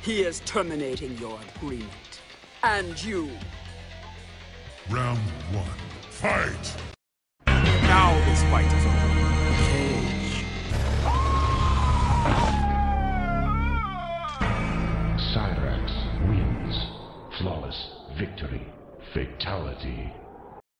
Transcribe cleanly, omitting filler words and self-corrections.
He is terminating your agreement. And you. Round 1. Fight! Now this fight is over. Cage. Cyrax wins. Flawless victory. Fatality.